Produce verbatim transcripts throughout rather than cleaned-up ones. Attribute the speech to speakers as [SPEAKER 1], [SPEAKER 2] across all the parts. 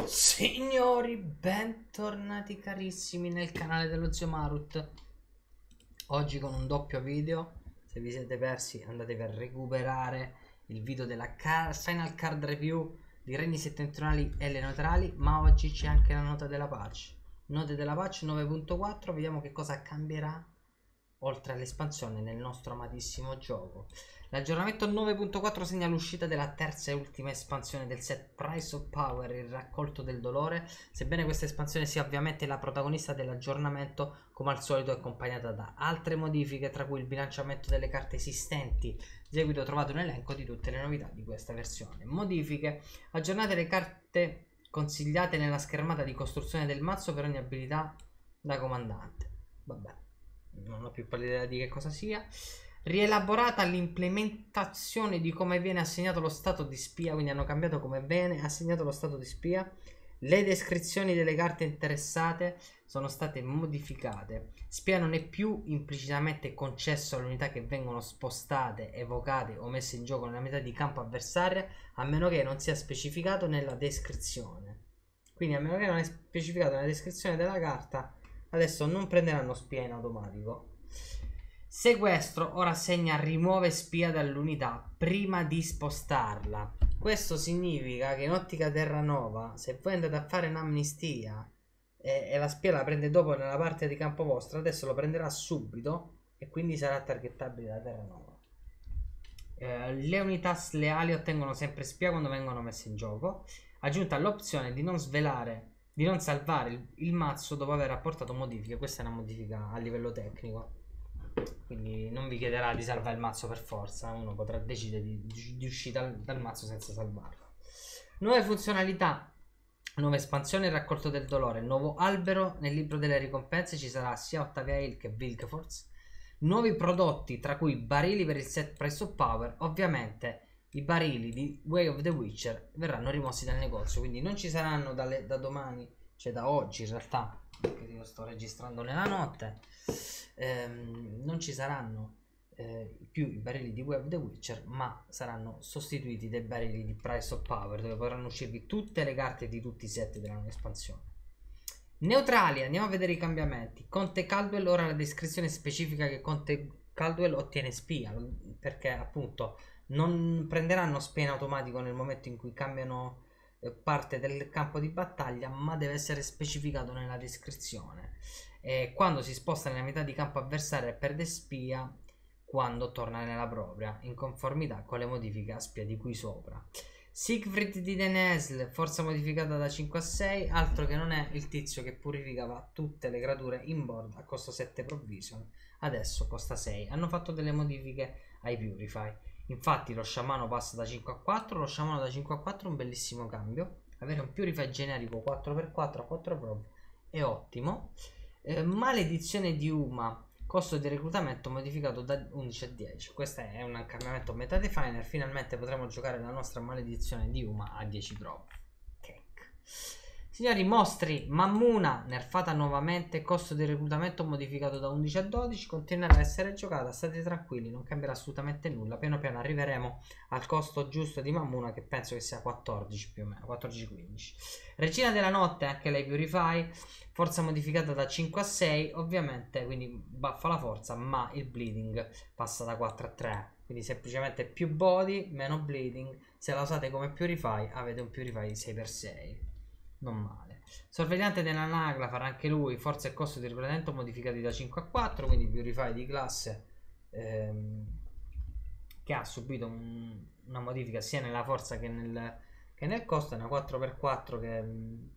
[SPEAKER 1] Signori, bentornati carissimi nel canale dello Zio Marut. Oggi con un doppio video. Se vi siete persi andatevi a recuperare il video della car Final Card Review di regni settentrionali e le neutrali. Ma oggi c'è anche la nota della patch. Note della patch nove punto quattro. Vediamo che cosa cambierà oltre all'espansione nel nostro amatissimo gioco. L'aggiornamento nove punto quattro segna l'uscita della terza e ultima espansione del set Price of Power, il raccolto del dolore. Sebbene questa espansione sia ovviamente la protagonista dell'aggiornamento, come al solito è accompagnata da altre modifiche, tra cui il bilanciamento delle carte esistenti. Di seguito trovate un elenco di tutte le novità di questa versione. Modifiche: aggiornate le carte consigliate nella schermata di costruzione del mazzo per ogni abilità da comandante. Vabbè, non ho più pallida idea di che cosa sia. Rielaborata l'implementazione di come viene assegnato lo stato di spia, quindi hanno cambiato come viene assegnato lo stato di spia. Le descrizioni delle carte interessate sono state modificate. Spia non è più implicitamente concesso alle unità che vengono spostate, evocate o messe in gioco nella metà di campo avversaria, a meno che non sia specificato nella descrizione. Quindi a meno che non è specificato nella descrizione della carta, adesso non prenderanno spia in automatico. Sequestro ora segna rimuove spia dall'unità prima di spostarla. Questo significa che in ottica Terranova, se voi andate a fare un'amnistia e, e la spia la prende dopo nella parte di campo vostra, adesso lo prenderà subito e quindi sarà targettabile da Terranova. Eh, le unità sleali ottengono sempre spia quando vengono messe in gioco. Aggiunta l'opzione di non svelare, di non salvare il, il mazzo dopo aver apportato modifiche. Questa è una modifica a livello tecnico, quindi non vi chiederà di salvare il mazzo per forza, uno potrà decidere di, di, di uscire dal, dal mazzo senza salvarlo. Nuove funzionalità, nuova espansione e raccolto del dolore, nuovo albero nel libro delle ricompense, ci sarà sia Ottavia Hill che Vilgefortz. Nuovi prodotti, tra cui barili per il set Price of Power. Ovviamente i barili di Way of the Witcher verranno rimossi dal negozio, quindi non ci saranno dalle, da domani, cioè da oggi in realtà, perché io sto registrando nella notte. Ehm, non ci saranno eh, più i barili di Way of the Witcher, ma saranno sostituiti dai barili di Price of Power, dove potranno uscirvi tutte le carte di tutti i set della nuova espansione. Neutrali, andiamo a vedere i cambiamenti. Conte Caldwell, ora la descrizione specifica che Conte Caldwell ottiene spia, perché appunto non prenderanno spia in automatico nel momento in cui cambiano eh, parte del campo di battaglia, ma deve essere specificato nella descrizione. E quando si sposta nella metà di campo avversaria perde spia quando torna nella propria, in conformità con le modifiche a spia di qui sopra. Siegfried di Denesle, forza modificata da cinque a sei, altro che non è il tizio che purificava tutte le creature in board a costo sette provision, adesso costa sei. Hanno fatto delle modifiche ai Purify, infatti lo sciamano passa da cinque a quattro, lo sciamano da cinque a quattro è un bellissimo cambio. Avere un Purify generico quattro per quattro a quattro prov è ottimo. Eh, maledizione di Uma, costo di reclutamento modificato da undici a dieci. Questo è un cambiamento meta definer. Finalmente potremo giocare la nostra maledizione di Uma a dieci prove. Cake. Signori, mostri Mammuna nerfata nuovamente, costo di reclutamento modificato da undici a dodici, continuerà a essere giocata, state tranquilli, non cambierà assolutamente nulla. Piano piano arriveremo al costo giusto di Mammuna, che penso che sia quattordici più o meno, quattordici quindici. Regina della notte, anche lei Purify, forza modificata da cinque a sei, ovviamente, quindi buffa la forza, ma il bleeding passa da quattro a tre, quindi semplicemente più body, meno bleeding. Se la usate come Purify avete un Purify di sei per sei, non male. Sorvegliante della Nagla farà anche lui forza e costo di reclutamento modificati da cinque a quattro, quindi Purify di classe ehm, che ha subito un, una modifica sia nella forza che nel, che nel costo. È una quattro per quattro che mh,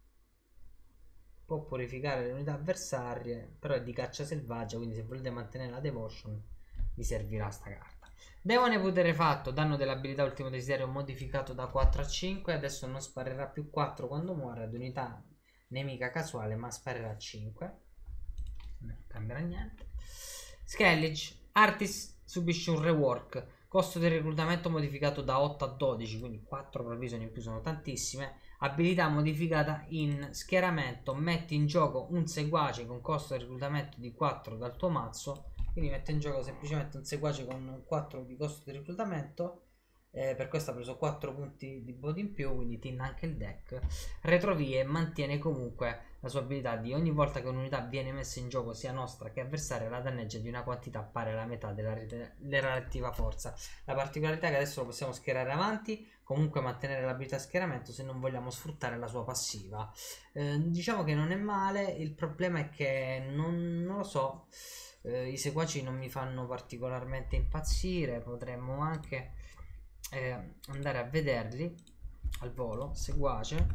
[SPEAKER 1] può purificare le unità avversarie, però è di caccia selvaggia, quindi se volete mantenere la devotion vi servirà sta carta. Demone puterefatto, danno dell'abilità ultimo desiderio modificato da quattro a cinque, adesso non sparerà più quattro quando muore ad unità nemica casuale, ma sparerà cinque, non cambierà niente. Skellige, Artis subisce un rework, costo di reclutamento modificato da otto a dodici, quindi quattro provvisioni in più sono tantissime. Abilità modificata in schieramento, metti in gioco un seguace con costo di reclutamento di quattro dal tuo mazzo, quindi mette in gioco semplicemente un seguace con quattro di costo di reclutamento Eh, per questo ha preso quattro punti di body in più, quindi tinna anche il deck. Retrovie mantiene comunque la sua abilità di ogni volta che un'unità viene messa in gioco sia nostra che avversaria la danneggia di una quantità pari alla metà della, della relativa forza. La particolarità è che adesso lo possiamo schierare avanti, comunque mantenere l'abilità schieramento se non vogliamo sfruttare la sua passiva. Eh, diciamo che non è male, il problema è che non, non lo so, eh, i seguaci non mi fanno particolarmente impazzire, potremmo anche eh, andare a vederli al volo. Seguace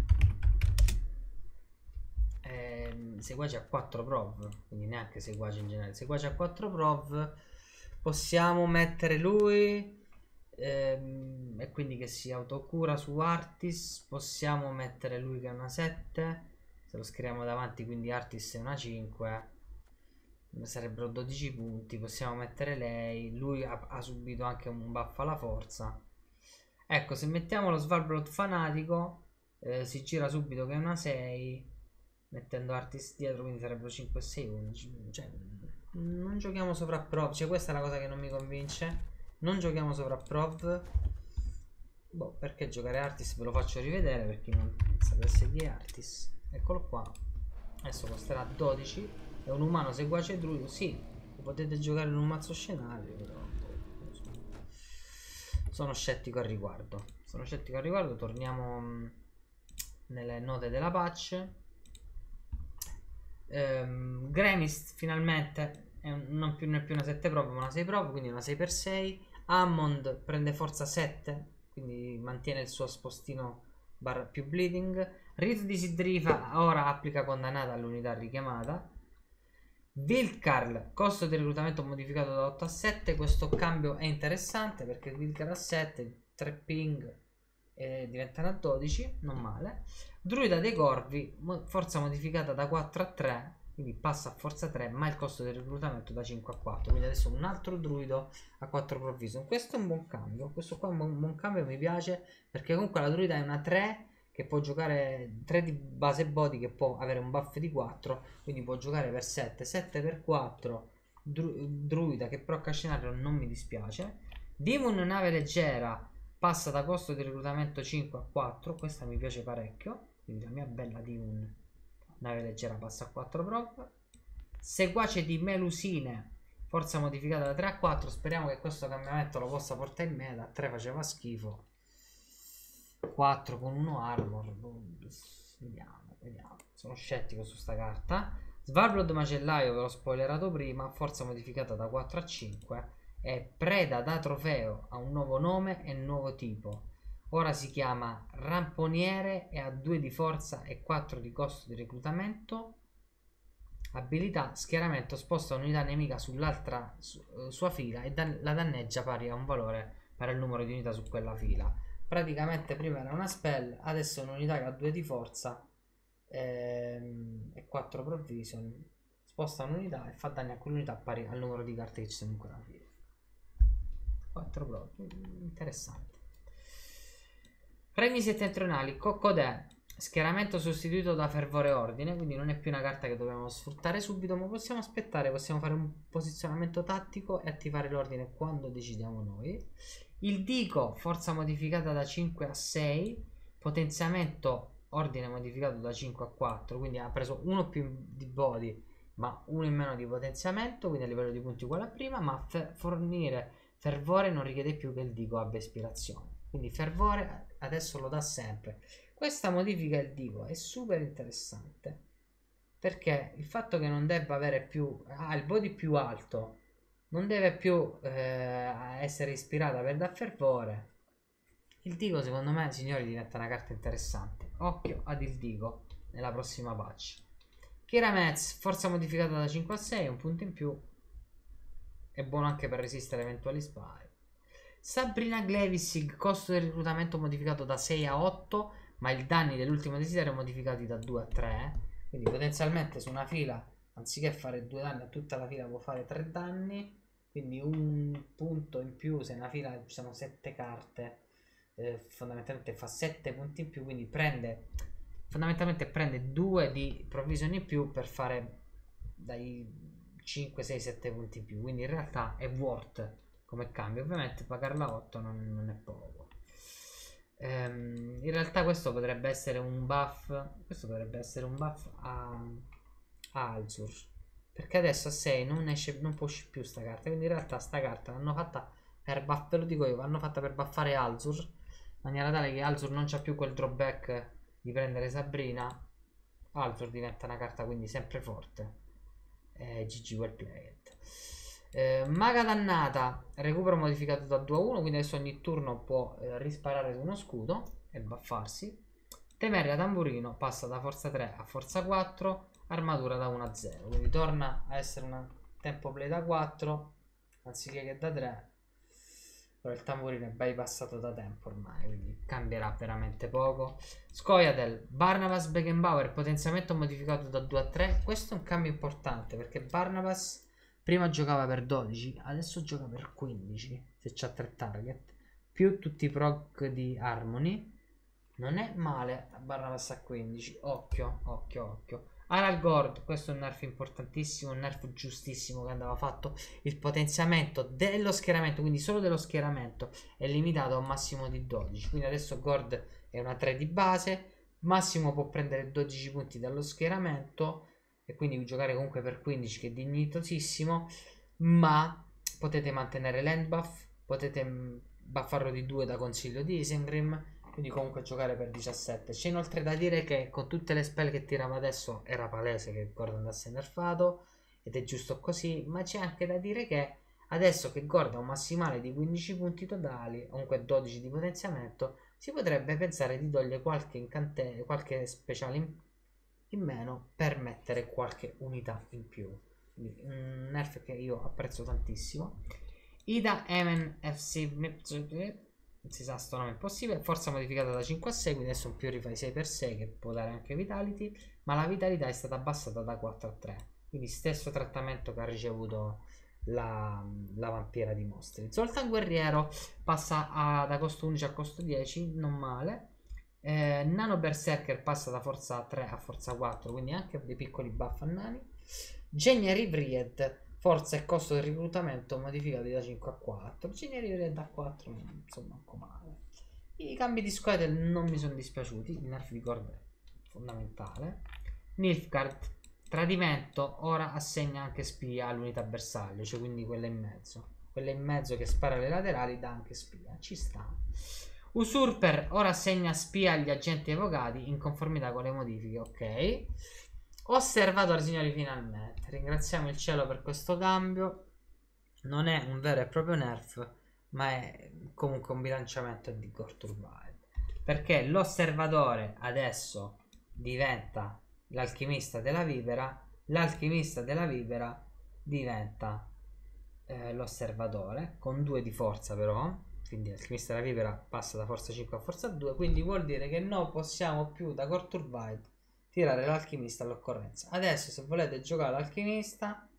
[SPEAKER 1] eh, seguace a quattro prov, quindi neanche seguace in generale, seguace a quattro prov, possiamo mettere lui ehm, e quindi che si autocura su Artis, possiamo mettere lui che è una sette, se lo scriviamo davanti, quindi Artis è una cinque, sarebbero dodici punti. Possiamo mettere lei, lui ha, ha subito anche un buff alla forza. Ecco, se mettiamo lo Svalblot fanatico eh, si gira subito che è una sei, mettendo Artist dietro, quindi sarebbero cinque, sei, undici. Cioè, non giochiamo sovrapprov, cioè questa è la cosa che non mi convince, non giochiamo sovrapprov. Boh, perché giocare Artis? Ve lo faccio rivedere per chi non sapesse chi è Artis. Eccolo qua, adesso costerà dodici. È un umano seguace druido, sì, potete giocare in un mazzo scenario, però sono scettico al riguardo. Sono scettico al riguardo. Torniamo mh, nelle note della patch. Ehm, Gremist finalmente è un, non, più, non è più una sette prova, ma una sei prova, quindi una sei per sei. Hammond prende forza sette, quindi mantiene il suo spostino barra più bleeding. Rito di Sidrifa ora applica condannata all'unità richiamata. Vilkarl, costo di reclutamento modificato da otto a sette. Questo cambio è interessante perché Vilkarl a sette, tre ping e diventano a dodici, non male. Druida dei Corvi, forza modificata da quattro a tre, quindi passa a forza tre, ma il costo di reclutamento da cinque a quattro, quindi adesso un altro druido a quattro provision. Questo è un buon cambio, questo qua è un buon, buon cambio, mi piace, perché comunque la druida è una tre che può giocare, tre di base body che può avere un buff di quattro, quindi può giocare per sette, sette per quattro, dru druida che però a scenario non mi dispiace. Demon nave leggera passa da costo di reclutamento cinque a quattro, questa mi piace parecchio, quindi la mia bella Demon nave leggera passa a quattro prop. Seguace di Melusine, forza modificata da tre a quattro, speriamo che questo cambiamento lo possa portare in meta, a tre faceva schifo, quattro con uno armor, vediamo, vediamo, sono scettico su sta carta. Svalblod macellaio, ve l'ho spoilerato prima, forza modificata da quattro a cinque, è preda da trofeo, ha un nuovo nome e nuovo tipo, ora si chiama ramponiere e ha due di forza e quattro di costo di reclutamento. Abilità schieramento, sposta un'unità nemica sull'altra su, uh, sua fila e dan la danneggia pari a un valore pari al numero di unità su quella fila. Praticamente prima era una spell, adesso è un'unità che ha due di forza ehm, e quattro provision, sposta un'unità e fa danni a quell'unità pari al numero di carte che ci sono in quella fila. quattro provision, interessante. Regni settentrionali, Coccodè, schieramento sostituito da fervore ordine, quindi non è più una carta che dobbiamo sfruttare subito, ma possiamo aspettare, possiamo fare un posizionamento tattico e attivare l'ordine quando decidiamo noi. Il Dico, forza modificata da cinque a sei, potenziamento ordine modificato da cinque a quattro, quindi ha preso uno più di body ma uno in meno di potenziamento, quindi a livello di punti uguale a prima, ma fer fornire fervore non richiede più che il Dico abbia ispirazione, quindi fervore adesso lo dà sempre. Questa modifica il Dico è super interessante perché il fatto che non debba avere più ah, il body più alto, non deve più eh, essere ispirata per dar fervore. Il Dico secondo me, signori, diventa una carta interessante. Occhio ad il Dico nella prossima patch. Kiramez, forza modificata da cinque a sei, un punto in più, è buono anche per resistere eventuali spari. Sabrina Glevisig, costo di reclutamento modificato da sei a otto, ma i danni dell'ultimo desiderio modificati da due a tre, quindi potenzialmente su una fila anziché fare due danni a tutta la fila può fare tre danni, quindi un punto in più se nella fila ci sono sette carte, eh, fondamentalmente fa sette punti in più, quindi prende fondamentalmente prende due di provvisioni in più per fare dai cinque, sei, sette punti in più, quindi in realtà è worth come cambio. Ovviamente pagarla otto non, non è poco. Ehm, in realtà questo potrebbe essere un buff. Questo potrebbe essere un buff a, a Alzur, perché adesso a sei non esce, non può uscire più sta carta. Quindi in realtà sta carta l'hanno fatta per buff, ve lo dico io, l'hanno fatta per buffare Alzur, in maniera tale che Alzur non c'ha più quel drawback di prendere Sabrina. Alzur diventa una carta quindi sempre forte. eh, G G well played. eh, Maga dannata, recupero modificato da due a uno, quindi adesso ogni turno può eh, risparare su uno scudo e buffarsi. Temeria tamburino passa da forza tre a forza quattro, armatura da uno a zero, quindi torna a essere una tempo play da quattro anziché che da tre. Però il tamburino è bypassato da tempo ormai, quindi cambierà veramente poco. Scoia'tael, Barnabas Beckenbauer, potenziamento modificato da due a tre. Questo è un cambio importante perché Barnabas prima giocava per dodici, adesso gioca per quindici se c'ha tre target, più tutti i proc di Harmony. Non è male Barnabas a quindici. Occhio, occhio, occhio. Aragorn, questo è un nerf importantissimo, un nerf giustissimo che andava fatto. Il potenziamento dello schieramento, quindi solo dello schieramento, è limitato a un massimo di dodici. Quindi adesso Gord è una tre di base, massimo può prendere dodici punti dallo schieramento e quindi giocare comunque per quindici, che è dignitosissimo. Ma potete mantenere l'end buff, potete buffarlo di due da consiglio di Isengrim, quindi comunque giocare per diciassette. C'è inoltre da dire che con tutte le spell che tirava adesso era palese che Gord andasse nerfato, ed è giusto così, ma c'è anche da dire che adesso che Gord ha un massimale di quindici punti totali, comunque dodici di potenziamento, si potrebbe pensare di togliere qualche incante, qualche speciale in, in meno per mettere qualche unità in più. Quindi un nerf che io apprezzo tantissimo. Ida Emen F C, non si sa sto nome, è possibile. Forza modificata da cinque a sei, quindi adesso un Purify sei per sei che può dare anche Vitality, ma la vitalità è stata abbassata da quattro a tre, quindi stesso trattamento che ha ricevuto la, la vampira di mostri. Zoltan Guerriero passa a, da costo undici a costo dieci, non male. eh, Nano Berserker passa da forza tre a forza quattro, quindi anche dei piccoli buff a nani. Genieri Vried, forza e costo del reclutamento modificati da cinque a quattro. Genieri da quattro, insomma, anche male. I cambi di Scoia'tael non mi sono dispiaciuti. Il nerf di Gord è fondamentale. Nilfgaard, tradimento, ora assegna anche spia all'unità bersaglio, cioè quindi quella in mezzo. Quella in mezzo che spara alle laterali dà anche spia, ci sta. Usurper, ora assegna spia agli agenti evocati in conformità con le modifiche, ok. Osservatore, signori, finalmente. Ringraziamo il cielo per questo cambio. Non è un vero e proprio nerf, ma è comunque un bilanciamento di Gore Turbide, perché l'osservatore adesso diventa l'alchimista della vipera, l'alchimista della vipera diventa eh, l'osservatore con due di forza, però quindi l'alchimista della vipera passa da forza cinque a forza due, quindi vuol dire che non possiamo più da Gore Turbide tirare l'alchimista all'occorrenza. Adesso se volete giocare l'alchimista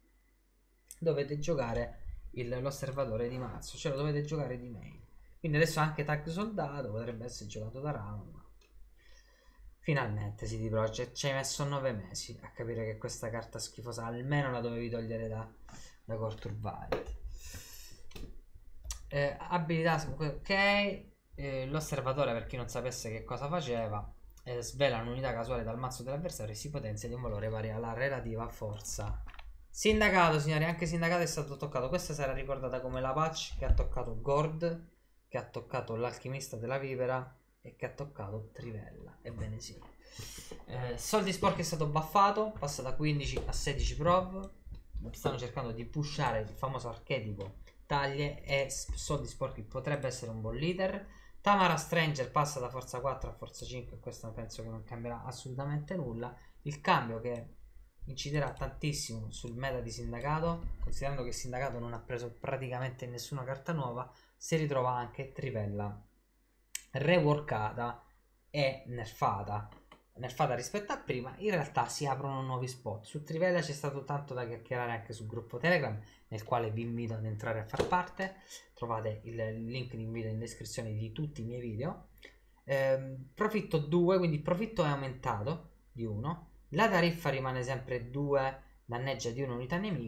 [SPEAKER 1] dovete giocare l'osservatore di mazzo, cioè lo dovete giocare di main. Quindi adesso anche Tag Soldato potrebbe essere giocato da Ram, ma finalmente C D Projekt ci hai messo nove mesi a capire che questa carta schifosa almeno la dovevi togliere da, da Gore Turbide. eh, abilità ok. eh, l'osservatore, per chi non sapesse che cosa faceva, eh, svela un'unità casuale dal mazzo dell'avversario e si potenzia di un valore pari alla relativa forza. Sindacato, signori, anche sindacato è stato toccato. Questa sarà ricordata come la patch che ha toccato Gord, che ha toccato l'alchimista della vipera e che ha toccato Trivella. Ebbene sì. eh, Soldi sporchi è stato buffato, passa da quindici a sedici prov. Stanno cercando di pushare il famoso archetipo taglie e Soldi sporchi potrebbe essere un buon leader. Tamara Stranger passa da forza quattro a forza cinque, questo penso che non cambierà assolutamente nulla. Il cambio che inciderà tantissimo sul meta di sindacato, considerando che il sindacato non ha preso praticamente nessuna carta nuova, si ritrova anche Trivella reworkata e nerfata nerfata rispetto a prima. In realtà si aprono nuovi spot. Su Trivella c'è stato tanto da chiacchierare anche sul gruppo Telegram, nel quale vi invito ad entrare a far parte. Trovate il link di invito in descrizione di tutti i miei video. ehm, profitto due, quindi il profitto è aumentato di uno. La tariffa rimane sempre due, danneggia di un'unità nemica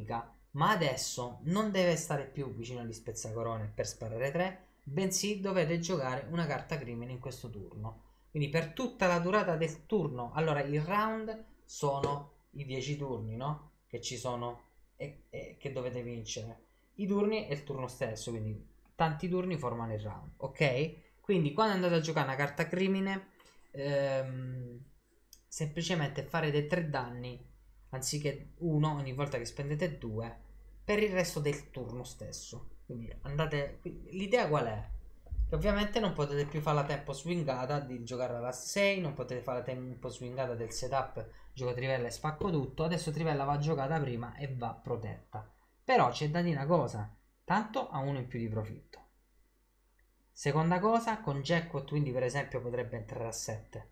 [SPEAKER 1] ma adesso non deve stare più vicino agli spezzacorone per sparare tre, bensì dovete giocare una carta crimine in questo turno. Quindi per tutta la durata del turno, allora il round sono i dieci turni, no? Che ci sono e, e che dovete vincere. I turni è il turno stesso, quindi tanti turni formano il round, ok? Quindi quando andate a giocare una carta crimine, ehm, semplicemente farete tre danni anziché uno ogni volta che spendete due per il resto del turno stesso. Quindi andate, l'idea qual è? Che ovviamente non potete più fare la tempo swingata di giocare alla sei, non potete fare la tempo swingata del setup gioco trivella e spacco tutto. Adesso trivella va giocata prima e va protetta, però c'è da dire una cosa, tanto ha uno in più di profitto. Seconda cosa, con jackpot quindi per esempio potrebbe entrare a sette,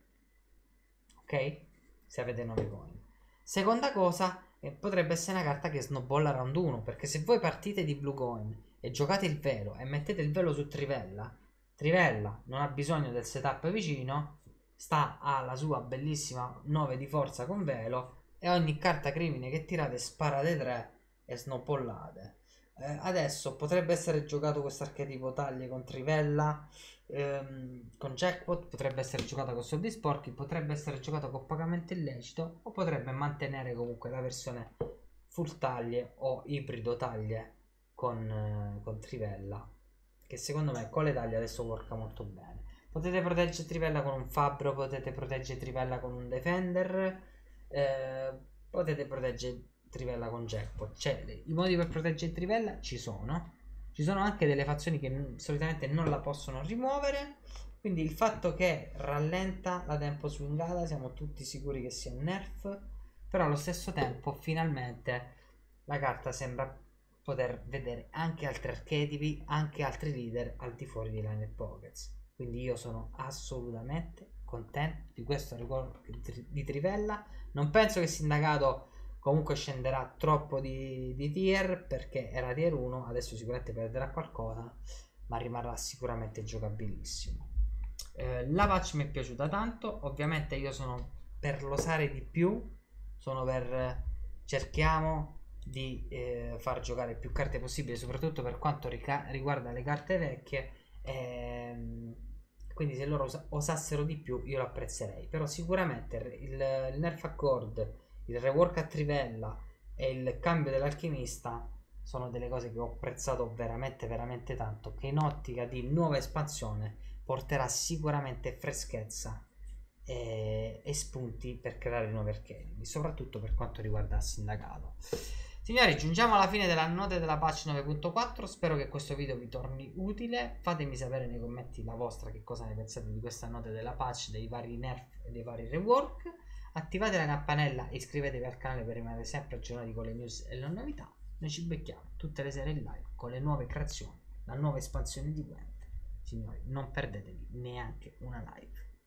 [SPEAKER 1] ok? Se avete nove coin. Seconda cosa, eh, potrebbe essere una carta che snowballa round uno, perché se voi partite di blue coin e giocate il velo e mettete il velo su trivella, trivella non ha bisogno del setup vicino, sta alla sua bellissima nove di forza con velo e ogni carta crimine che tirate sparate tre e snowballate. Eh, adesso potrebbe essere giocato questo archetipo taglie con trivella, ehm, con jackpot, potrebbe essere giocato con soldi sporchi, potrebbe essere giocato con pagamento illecito o potrebbe mantenere comunque la versione full taglie o ibrido taglie con, eh, con trivella, che secondo me con le taglie adesso worka molto bene. Potete proteggere trivella con un fabbro, potete proteggere trivella con un defender, eh, potete proteggere trivella con jackpot. Cioè i modi per proteggere trivella ci sono. Ci sono anche delle fazioni che n- solitamente non la possono rimuovere, quindi il fatto che rallenta la tempo swingata siamo tutti sicuri che sia un nerf, però allo stesso tempo finalmente la carta sembra poter vedere anche altri archetipi, anche altri leader al di fuori di Line Pockets. Quindi io sono assolutamente contento di questo ricordo di trivella. Non penso che Sindacato comunque scenderà troppo di, di tier, perché era tier uno, adesso sicuramente perderà qualcosa, ma rimarrà sicuramente giocabilissimo. Eh, la patch mi è piaciuta tanto, ovviamente io sono per losare di più, sono per cerchiamo di eh, far giocare più carte possibile, soprattutto per quanto rica- riguarda le carte vecchie, ehm, quindi se loro os- osassero di più io lo apprezzerei, però sicuramente il, il nerf accord, il rework a trivella e il cambio dell'alchimista sono delle cose che ho apprezzato veramente veramente tanto, che in ottica di nuova espansione porterà sicuramente freschezza e, e spunti per creare nuovi archetipi, soprattutto per quanto riguarda il sindacato. Signori, giungiamo alla fine della nota della patch nove punto quattro, spero che questo video vi torni utile, fatemi sapere nei commenti la vostra, che cosa ne pensate di questa nota della patch, dei vari nerf e dei vari rework. Attivate la campanella e iscrivetevi al canale per rimanere sempre aggiornati con le news e le novità. Noi ci becchiamo tutte le sere in live con le nuove creazioni, la nuova espansione di Gwent. Signori, non perdetevi neanche una live.